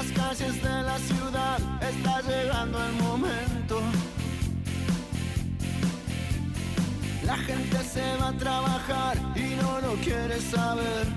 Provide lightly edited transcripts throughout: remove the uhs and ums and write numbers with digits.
las calles de la ciudad está llegando el momento. La gente se va a trabajar y no lo quiere saber.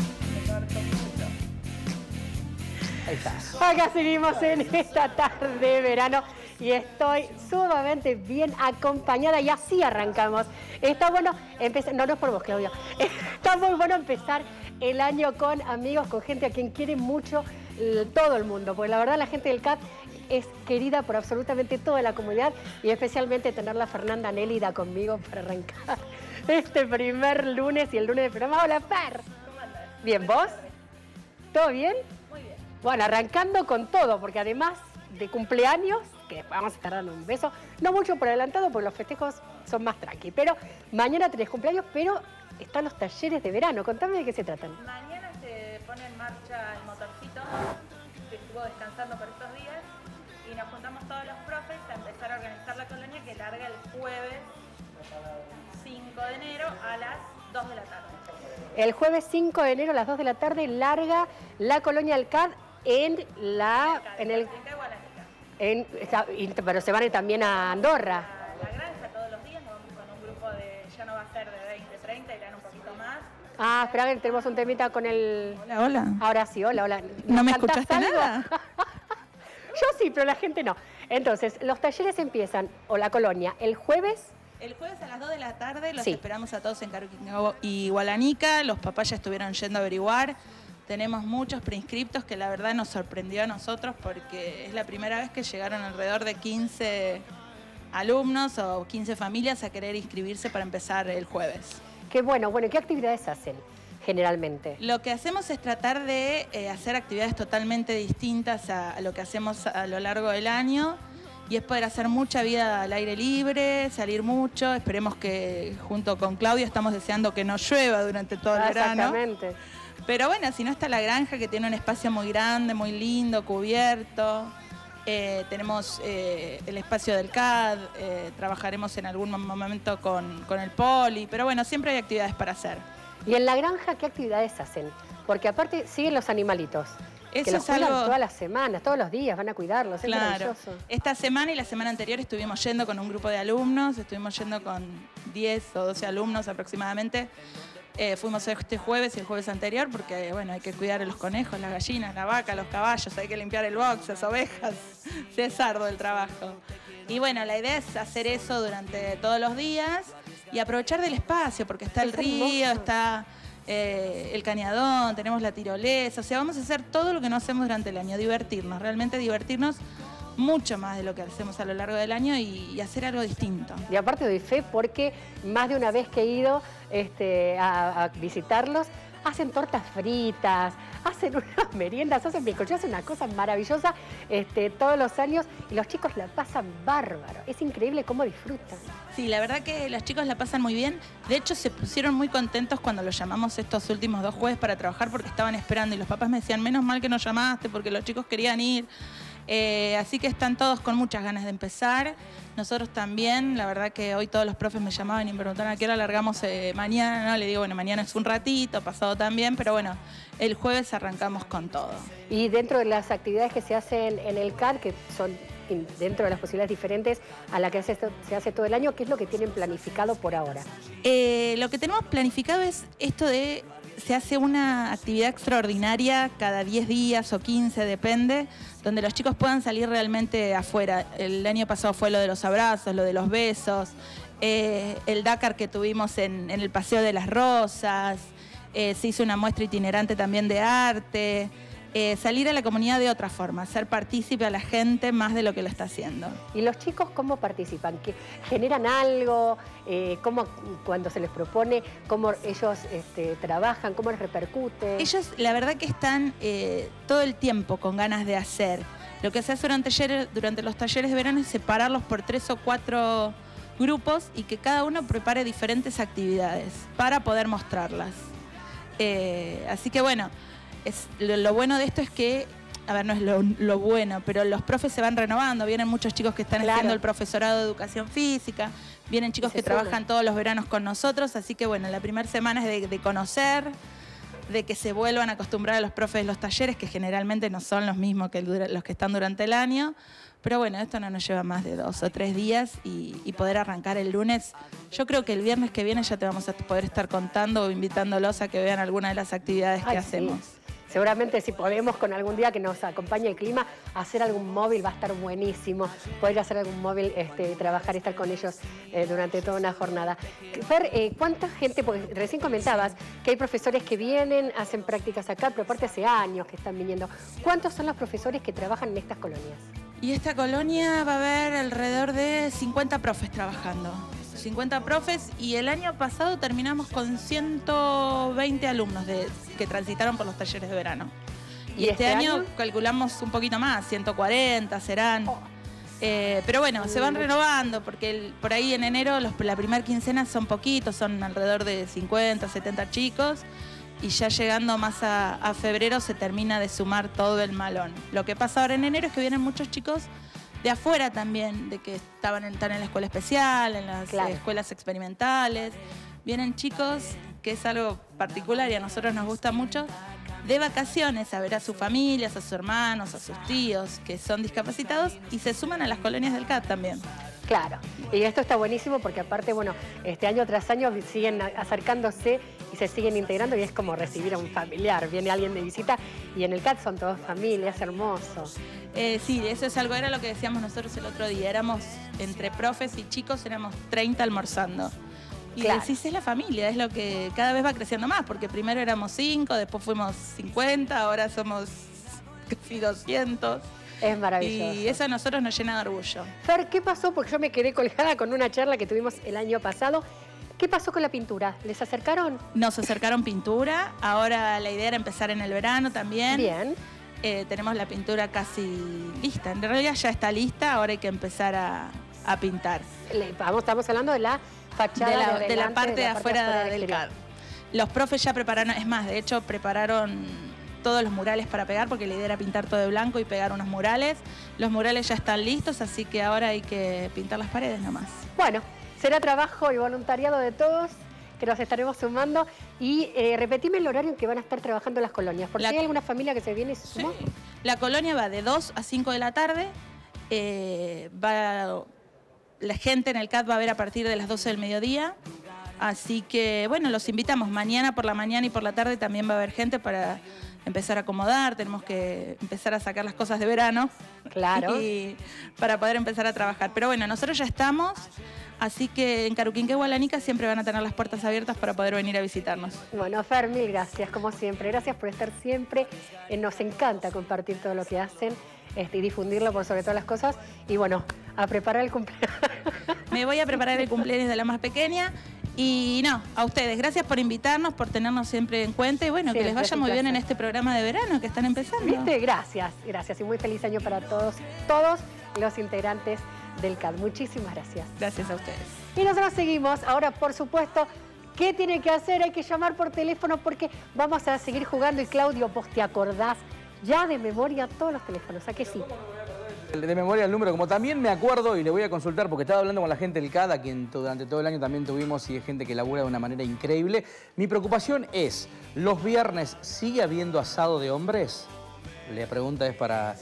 Ahí está. Acá seguimos en esta tarde de verano y estoy sumamente bien acompañada y así arrancamos. Está bueno empezar, no es por vos, Claudia. Está muy bueno empezar el año con amigos, con gente a quien quiere mucho todo el mundo, porque la verdad la gente del CAT es querida por absolutamente toda la comunidad y especialmente tenerla Fernanda Nélida conmigo para arrancar este primer lunes y el lunes de programa. Hola, Fer. ¿Cómo andas? Bien, ¿vos? ¿Todo bien? Muy bien. Bueno, arrancando con todo, porque además de cumpleaños, que después vamos a estar dando un beso, no mucho por adelantado, porque los festejos son más tranqui, pero mañana tenés cumpleaños, pero están los talleres de verano. Contame de qué se tratan. Mañana se pone en marcha el motorcito, que estuvo descansando por estos días, y nos juntamos todos los profes a empezar a organizar la colonia que larga el jueves 5 de enero a las 2 de la tarde. El jueves 5 de enero a las 2 de la tarde larga la colonia del CAD en pero se van también a Andorra. La granja todos los días, nos vamos con un grupo de, ya no va a ser de 20, 30, irán un poquito más. Ah, espera que tenemos un temita con el... Hola, hola. Ahora sí, hola, hola. ¿No me ¿Cantás escuchaste algo? nada? Yo sí, pero la gente no. Entonces, los talleres empiezan, o la colonia, el jueves. El jueves a las 2 de la tarde los Sí. esperamos a todos en Caruquingo y Gualanica. Los papás ya estuvieron yendo a averiguar. Tenemos muchos preinscriptos que la verdad nos sorprendió a nosotros porque es la primera vez que llegaron alrededor de 15 alumnos o 15 familias a querer inscribirse para empezar el jueves. Qué bueno, ¿qué actividades hacen generalmente? Lo que hacemos es tratar de hacer actividades totalmente distintas a lo que hacemos a lo largo del año y es poder hacer mucha vida al aire libre, salir mucho. Esperemos que junto con Claudia estamos deseando que no llueva durante todo el verano. Exactamente. Pero bueno, si no está la granja que tiene un espacio muy grande, muy lindo, cubierto. Tenemos el espacio del CAD, trabajaremos en algún momento con el poli, pero bueno, siempre hay actividades para hacer. ¿Y en la granja qué actividades hacen? Porque aparte siguen los animalitos. Eso que los es cuidan algo... todas las semanas, todos los días, van a cuidarlos, es Claro, maravilloso. esta semana y la semana anterior estuvimos yendo con un grupo de alumnos, estuvimos yendo con 10 o 12 alumnos aproximadamente. Fuimos este jueves y el jueves anterior porque, bueno, hay que cuidar a los conejos, las gallinas, la vaca, los caballos, hay que limpiar el box, las ovejas, es arduo el trabajo. Y bueno, la idea es hacer eso durante todos los días y aprovechar del espacio porque está el río, está el cañadón, tenemos la tirolesa, o sea, vamos a hacer todo lo que no hacemos durante el año, divertirnos, realmente divertirnos mucho más de lo que hacemos a lo largo del año y hacer algo distinto. Y aparte doy fe porque más de una vez que he ido a visitarlos, hacen tortas fritas, hacen unas meriendas, hacen bizcochos, hacen una cosa maravillosa todos los años y los chicos la pasan bárbaro. Es increíble cómo disfrutan. Sí, la verdad que los chicos la pasan muy bien. De hecho, se pusieron muy contentos cuando los llamamos estos últimos 2 jueves para trabajar porque estaban esperando y los papás me decían, menos mal que nos llamaste porque los chicos querían ir. Así que están todos con muchas ganas de empezar. Nosotros también, la verdad que hoy todos los profes me llamaban y me preguntaban a qué hora largamos mañana, ¿no? Le digo, bueno, mañana es un ratito, pasado también, pero bueno, el jueves arrancamos con todo. Y dentro de las actividades que se hacen en el CAD, que son dentro de las posibilidades diferentes a la que se hace todo el año, ¿qué es lo que tienen planificado por ahora? Lo que tenemos planificado es esto de, se hace una actividad extraordinaria cada 10 días o 15, depende, donde los chicos puedan salir realmente afuera. El año pasado fue lo de los abrazos, lo de los besos, el Dakar que tuvimos en el Paseo de las Rosas, se hizo una muestra itinerante también de arte, salir a la comunidad de otra forma, hacer partícipe a la gente más de lo que lo está haciendo. ¿Y los chicos cómo participan? ¿Qué, generan algo? ¿Cómo, cuando se les propone, cómo ellos trabajan? ¿Cómo les repercute? Ellos, la verdad que están todo el tiempo con ganas de hacer. Lo que se hace durante los talleres de verano es separarlos por 3 o 4 grupos y que cada uno prepare diferentes actividades para poder mostrarlas. Así que bueno, lo bueno de esto es que, a ver, no es lo bueno, pero los profes se van renovando, vienen muchos chicos que están haciendo el profesorado de educación física, vienen chicos que trabajan todos los veranos con nosotros, así que bueno, la primera semana es de conocer, de que se vuelvan a acostumbrar a los profes de los talleres, que generalmente no son los mismos que los que están durante el año. Pero bueno, esto no nos lleva más de 2 o 3 días y poder arrancar el lunes. Yo creo que el viernes que viene ya te vamos a poder estar contando o invitándolos a que vean alguna de las actividades que hacemos. Sí. Seguramente si podemos con algún día que nos acompañe el clima, hacer algún móvil va a estar buenísimo. Poder hacer algún móvil, trabajar y estar con ellos durante toda una jornada. Fer, ¿cuánta gente? Porque recién comentabas que hay profesores que vienen, hacen prácticas acá, pero aparte hace años que están viniendo. ¿Cuántos son los profesores que trabajan en estas colonias? Y esta colonia va a haber alrededor de 50 profes trabajando. 50 profes y el año pasado terminamos con 120 alumnos que transitaron por los talleres de verano. Y este año calculamos un poquito más, 140 serán. Pero bueno, se van renovando porque por ahí en enero la primera quincena son poquitos, son alrededor de 50, 70 chicos. Y ya llegando más a febrero se termina de sumar todo el malón. Lo que pasa ahora en enero es que vienen muchos chicos de afuera también, de que están en la escuela especial, en las escuelas experimentales. Vienen chicos, que es algo particular y a nosotros nos gusta mucho, de vacaciones a ver a sus familias, a sus hermanos, a sus tíos, que son discapacitados, y se suman a las colonias del CAD también. Claro, y esto está buenísimo porque aparte, bueno, año tras año siguen acercándose y se siguen integrando y es como recibir a un familiar. Viene alguien de visita y en el CAD son todos familias, hermoso. Sí, eso es algo, era lo que decíamos nosotros el otro día. Éramos, entre profes y chicos, éramos 30 almorzando. Y decís, es la familia, es lo que cada vez va creciendo más, porque primero éramos 5, después fuimos 50, ahora somos casi 200. Es maravilloso. Y eso a nosotros nos llena de orgullo. Fer, ¿qué pasó? Porque yo me quedé colgada con una charla que tuvimos el año pasado. ¿Qué pasó con la pintura? ¿Les acercaron? Nos acercaron pintura. Ahora la idea era empezar en el verano también. Bien. Tenemos la pintura casi lista. En realidad ya está lista, ahora hay que empezar a pintar. Estamos hablando de la fachada de la parte de afuera del CAD. Los profes ya prepararon, es más, de hecho prepararon todos los murales para pegar, porque la idea era pintar todo de blanco y pegar unos murales. Los murales ya están listos, así que ahora hay que pintar las paredes nomás. Bueno, será trabajo y voluntariado de todos, que nos estaremos sumando. Y repetime el horario en que van a estar trabajando las colonias, porque hay alguna familia que se viene y se sumó. Sí. La colonia va de 2 a 5 de la tarde. La gente en el CAD va a ver a partir de las 12 del mediodía. Así que, bueno, los invitamos. Mañana por la mañana y por la tarde también va a haber gente para empezar a acomodar. Tenemos que empezar a sacar las cosas de verano. Claro. Y para poder empezar a trabajar. Pero bueno, nosotros ya estamos. Así que en Caruquinque, Gualanica siempre van a tener las puertas abiertas para poder venir a visitarnos. Bueno, Fer, mil gracias, como siempre. Gracias por estar siempre. Nos encanta compartir todo lo que hacen y difundirlo por sobre todas las cosas. Y bueno, a preparar el cumpleaños. Me voy a preparar el cumpleaños de la más pequeña. Y no, a ustedes, gracias por invitarnos, por tenernos siempre en cuenta y bueno, que les vaya muy bien en este programa de verano que están empezando. ¿Viste? Gracias, gracias y muy feliz año para todos los integrantes del CAD. Muchísimas gracias. Gracias a ustedes. Y nosotros seguimos. Ahora, por supuesto, ¿qué tiene que hacer? Hay que llamar por teléfono porque vamos a seguir jugando y Claudio, vos te acordás ya de memoria todos los teléfonos, ¿a que sí? De memoria el número, como también me acuerdo y le voy a consultar porque estaba hablando con la gente del CAD, a quien durante todo el año también tuvimos y es gente que labura de una manera increíble. Mi preocupación es, ¿los viernes sigue habiendo asado de hombres? La pregunta es para...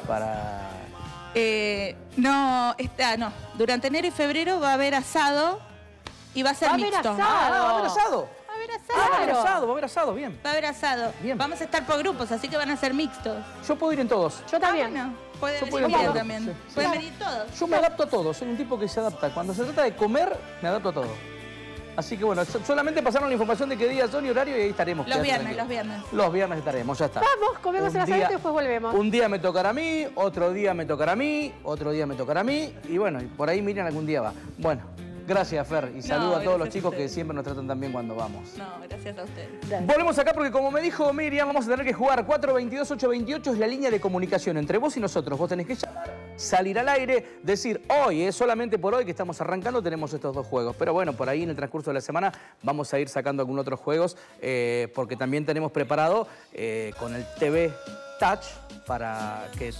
No, durante enero y febrero va a haber asado y va a ser mixto. ¿Va a haber asado? ¿Va a haber asado? Va a haber asado, va a haber asado, bien. Va a haber asado. Bien. Vamos a estar por grupos, así que van a ser mixtos. Yo puedo ir en todos. Yo también. Bueno, pueden Yo puedo venir ir en también. todos. Sí. Pueden venir todos. Yo me adapto a todo, soy un tipo que se adapta. Cuando se trata de comer, me adapto a todo. Así que bueno, solamente pasaron la información de qué día son y horario y ahí estaremos. Los viernes. Los viernes estaremos, ya está. Vamos, comemos el asadito y después volvemos. Un día me tocará a mí, otro día me tocará a mí, otro día me tocará a mí y bueno, y por ahí Miriam algún día va. Bueno, gracias Fer y saludo a todos los chicos que siempre nos tratan tan bien cuando vamos. No, gracias a ustedes. Gracias. Volvemos acá porque como me dijo Miriam, vamos a tener que jugar 422-828, es la línea de comunicación entre vos y nosotros. Vos tenés que llamar, salir al aire, decir hoy, solamente por hoy que estamos arrancando tenemos estos dos juegos. Pero bueno, por ahí en el transcurso de la semana vamos a ir sacando algunos otros juegos porque también tenemos preparado con el TV Touch para que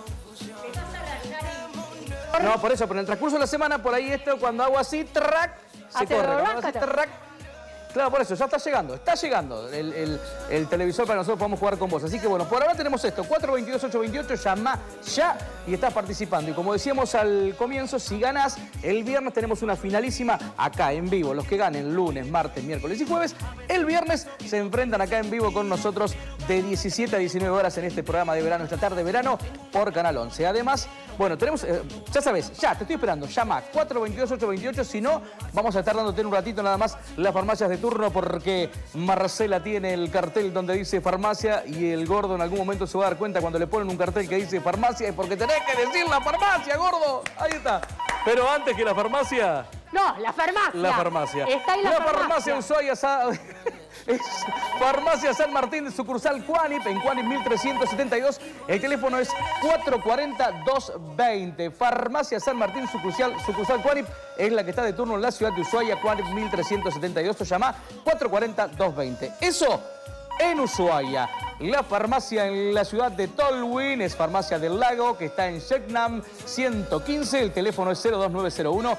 No, por eso, pero en el transcurso de la semana, por ahí esto, cuando hago así, track, se corre. Cuando hago así, track, Claro, por eso, ya está llegando el televisor para que nosotros podamos jugar con vos. Así que bueno, por ahora tenemos esto, 422-828, llama ya y estás participando. Y como decíamos al comienzo, si ganás, el viernes tenemos una finalísima acá en vivo. Los que ganen lunes, martes, miércoles y jueves, el viernes se enfrentan acá en vivo con nosotros de 17 a 19 horas en este programa de verano, esta tarde de verano, por Canal 11. Además, bueno, tenemos, ya sabes, ya, te estoy esperando, llama 422-828, si no, vamos a estar dándote en un ratito nada más las farmacias de turno porque Marcela tiene el cartel donde dice farmacia y el gordo en algún momento se va a dar cuenta cuando le ponen un cartel que dice farmacia, es porque tenés que decir la farmacia, gordo. Ahí está. Pero antes que la farmacia... No, la farmacia. La farmacia. Está ahí la farmacia Ushuaia. Es Farmacia San Martín de sucursal Cuanip, en Cuanip 1372. El teléfono es 440-220. Farmacia San Martín, sucursal Cuanip, es la que está de turno en la ciudad de Ushuaia, Cuanip 1372. Se llama 440-220. Eso en Ushuaia. La farmacia en la ciudad de Tolwyn es Farmacia del Lago, que está en Sheknam 115. El teléfono es 02901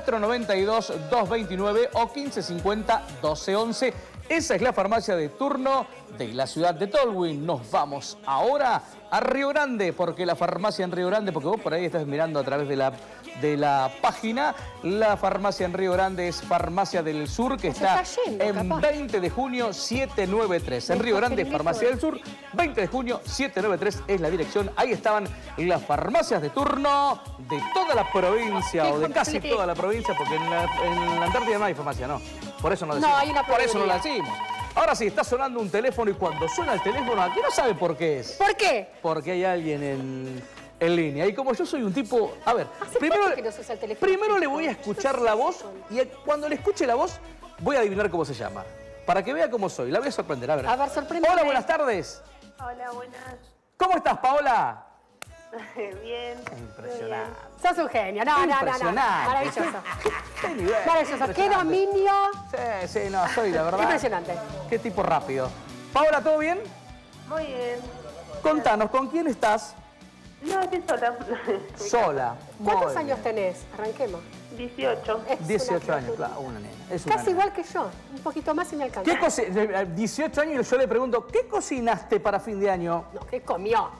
492-229 o 1550-1211. Esa es la farmacia de turno de la ciudad de Tolwyn. Nos vamos ahora a Río Grande, porque la farmacia en Río Grande, porque vos por ahí estás mirando a través de la página, la farmacia en Río Grande es Farmacia del Sur, que está en 20 de junio 793. En Río Grande, Farmacia del Sur, 20 de junio 793 es la dirección. Ahí estaban las farmacias de turno de toda la provincia, o de casi toda la provincia, porque en la Antártida no hay farmacia, ¿no? Por eso no decimos. No, hay una por eso no la decimos. Ahora sí, está sonando un teléfono y cuando suena el teléfono, aquí no sabe por qué es. ¿Por qué? Porque hay alguien en línea. Y como yo soy un tipo... A ver, primero le voy a escuchar la voz y cuando le escuche la voz voy a adivinar cómo se llama. Para que vea cómo soy. La voy a sorprender. A ver, sorprendeme. Hola, buenas tardes. Hola, buenas. ¿Cómo estás, Paola? Bien. Impresionante. Sos un genio. No. Maravilloso. Qué nivel. Maravilloso. Qué dominio. Sí, no, soy la verdad. Impresionante. Qué tipo rápido. Paola, ¿todo bien? Muy bien. Contanos, ¿con quién estás? No, estoy sola. Sola. ¿Cuántos años tenés? Arranquemos. 18. 18 años, claro, una nena. Casi igual que yo. Un poquito más y me alcanza. 18 años y yo le pregunto, ¿qué cocinaste para fin de año? No, ¿qué comió?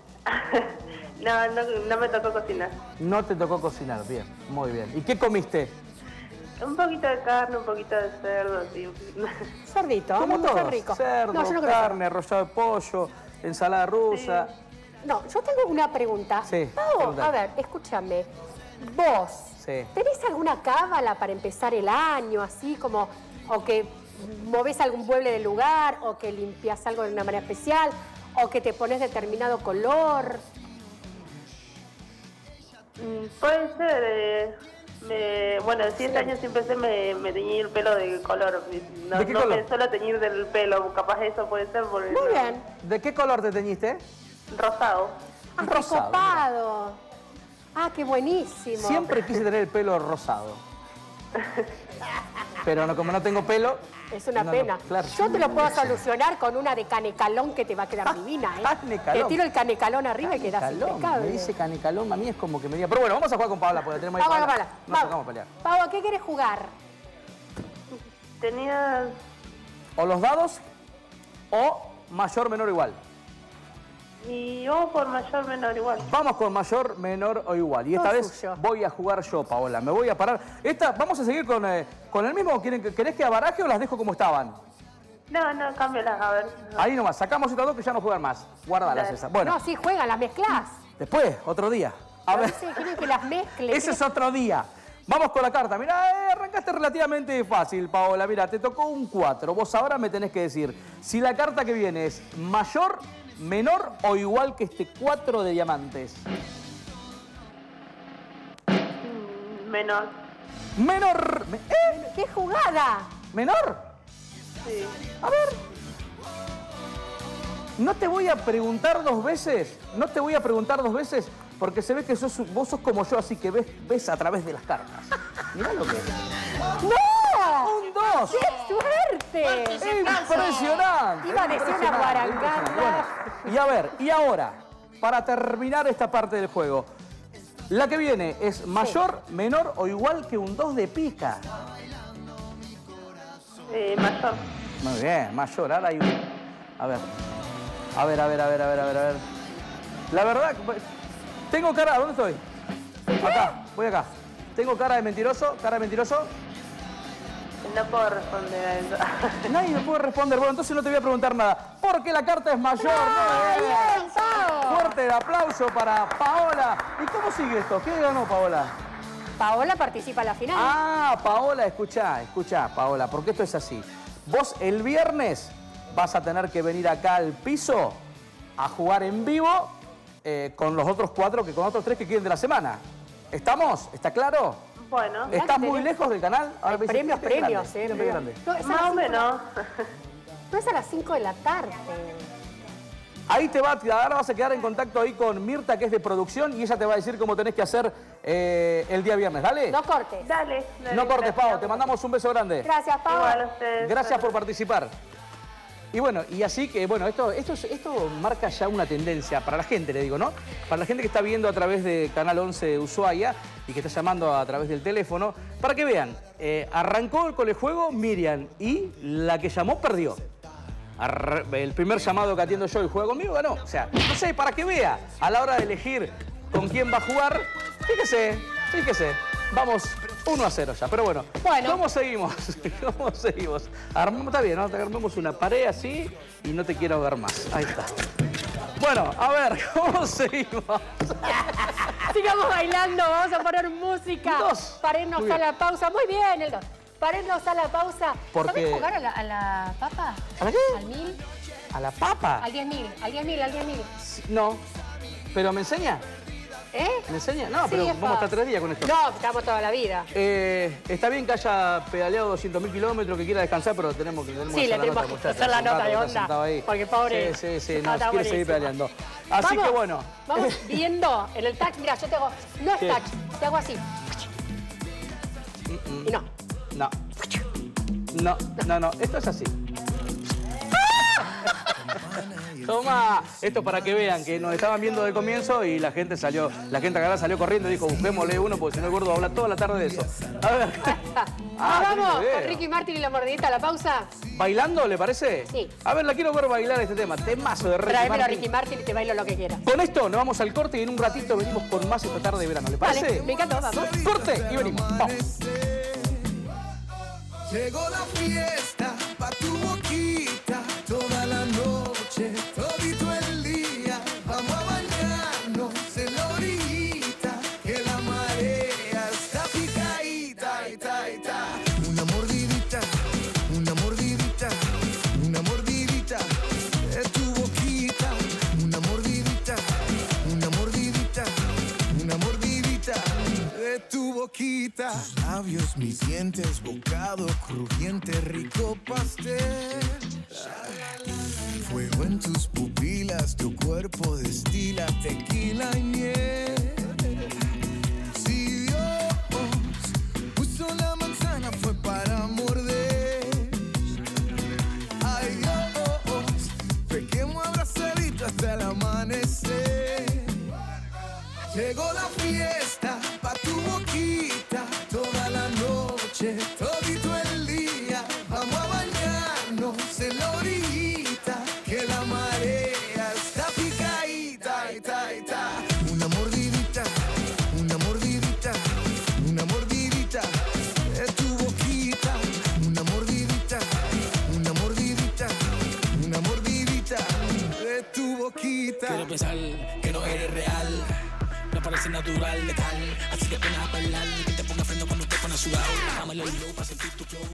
No me tocó cocinar. No te tocó cocinar, bien, muy bien. ¿Y qué comiste? Un poquito de carne, un poquito de cerdo, sí. Cerdito, como todo. rico. Cerdo, no, yo no carne, arrollado de pollo, ensalada rusa. Sí. No, yo tengo una pregunta. Sí, Pau, a ver, escúchame. Vos, ¿tenés alguna cábala para empezar el año, así como, o que movés algún mueble del lugar, o que limpias algo de una manera especial, o que te pones determinado color? Puede ser. Bueno, de 7 años siempre me teñí el pelo de color. No, ¿De qué color? Me suelo teñir del pelo, capaz eso puede ser. Porque Muy bien. ¿De qué color te teñiste? Rosado. Ah, qué Rosado, copado. Ah, qué buenísimo. Siempre quise tener el pelo rosado. Pero no, como no tengo pelo... Es una pena. Claro. Yo te lo puedo solucionar con una de canecalón que te va a quedar divina, ¿eh? Canecalón. Te tiro el canecalón arriba y quedas Canecalón, impecable. me dice canecalón, a mí es como que me diga... Pero bueno, vamos a jugar con Paola, porque tenemos ahí Vamos, Paola. Nos tocamos a pelear. Pau, ¿a qué querés jugar? Tenía... O los dados, o mayor, menor, igual. Y vamos por mayor, menor, igual. Vamos con mayor, menor o igual. Y esta Todo vez suyo. voy a jugar yo, Paola. Me voy a parar. ¿Vamos a seguir con el mismo? ¿Querés que abaraje o las dejo como estaban? No, cámbialas, a ver. Ahí nomás. Sacamos estas dos que ya no juegan más. Guárdalas esas. Bueno, No, sí, juegan, las mezclás. después, otro día. A ver. Sí, quieren que las mezcles. Ese es otro día. Vamos con la carta. Mirá, arrancaste relativamente fácil, Paola. Mirá, te tocó un 4. Vos ahora me tenés que decir si la carta que viene es mayor, menor o igual que este 4 de diamantes. Menor. Menor. ¡Qué jugada! ¿Menor? Sí. A ver. No te voy a preguntar dos veces. No te voy a preguntar dos veces porque se ve que vos sos como yo, así que ves a través de las cartas. Mirá lo que es. ¡No! ¡Un 2! ¡Qué suerte! ¡Impresionante! Iba a decir una Impresionante, guarangada. impresionante. Bueno, y a ver, y ahora, para terminar esta parte del juego, la que viene es mayor, menor o igual que un 2 de pica. Mayor. Muy bien, mayor. Ahora hay un... A ver. A ver. La verdad, tengo cara... ¿Dónde estoy? Acá, voy acá. ¿Tengo cara de mentiroso? ¿Cara de mentiroso? No puedo responder a eso. Nadie me puede responder. Bueno, entonces no te voy a preguntar nada. Porque la carta es mayor. Muy bien. Fuerte el aplauso para Paola. ¿Y cómo sigue esto? ¿Qué ganó Paola? Paola participa en la final. Ah, Paola, escuchá, Paola, porque esto es así. Vos el viernes vas a tener que venir acá al piso a jugar en vivo con los otros 4, con los otros 3 que queden de la semana. ¿Estamos? ¿Está claro? Bueno. ¿Estás muy lejos del canal? Hay premios, grande. Más o menos. No es a las 5 de la tarde. Ahí ahora vas a quedar en contacto ahí con Mirta, que es de producción, y ella te va a decir cómo tenés que hacer el día viernes. ¿Dale? No cortes. Dale. No cortes, Pau. Te mandamos un beso grande. Gracias, Pau. Igual a ustedes. Gracias por participar. Y bueno, y así que, bueno, esto marca ya una tendencia para la gente, le digo, ¿no? Para la gente que está viendo a través de Canal 11 de Ushuaia y que está llamando a través del teléfono, para que vean, arrancó con el juego Miriam y la que llamó perdió. El primer llamado que atiendo yo y juega conmigo ganó. O sea, no sé, para que vea, a la hora de elegir con quién va a jugar, fíjese. Vamos 1-0 ya, pero bueno. ¿Cómo seguimos? Está bien, ¿no? Armemos una pared así y no te quiero ver más. Ahí está. Bueno, a ver, ¿cómo seguimos? Sigamos bailando, vamos a poner música. Para irnos a la pausa. Muy bien, el 2. Para irnos a la pausa. ¿Sabés jugar a la papa? ¿A la qué? ¿Al 1000? ¿A la papa? Al 10.000. No, pero ¿me enseña? ¿Me enseña? No, sí, pero vamos a estar 3 días con esto. No, estamos toda la vida. Está bien que haya pedaleado 200.000 kilómetros, que quiera descansar, pero tenemos que sí, le tenemos que hacer la nota de onda. Porque pobre... Sí, no, quiere seguir pedaleando. Así que bueno. Vamos viendo en el touch. Mira, yo te hago... No es touch, te hago así. Y no. No, esto es así. Toma, esto para que vean que nos estaban viendo de comienzo y la gente acá salió corriendo y dijo, busquémosle uno porque si no el gordo habla toda la tarde de eso. A ver. Vamos con Ricky Martin y la mordidita a la pausa. ¿Bailando, le parece? Sí. A ver, la quiero ver bailar este tema. Temazo de Ricky Martin. Tráemelo a Ricky Martin y te bailo lo que quieras. Con esto nos vamos al corte y en un ratito venimos con más esta tarde de verano. ¿Le parece? Vale, me encanta, vamos. Corte y venimos. Vamos. Llegó la fiesta pa' tu boquita, toda la noche, todito el día. Vamos a bañarnos en la orillita, que la marea está picadita, Una mordidita de tu boquita. Una mordidita de tu boquita. Tus labios, mis dientes, bocado crujiente, rico pastel. Fuego en tus pupilas, tu cuerpo destila tequila y miel. Si Dios puso la manzana fue para morder. Ay Dios, pequemos abrazadito hasta el amanecer. Llegó la fiesta pa' tu boquita, toda la noche, todito el día. Vamos a bañarnos en la orillita, que la marea está picadita, Una mordidita de tu boquita. Una mordidita de tu boquita. Quiero pensar que no eres real. No parece natural, letal. Así que ven a bailar y que te ponga freno cuando te pones sudado. Déjame el low para sentir tu flow.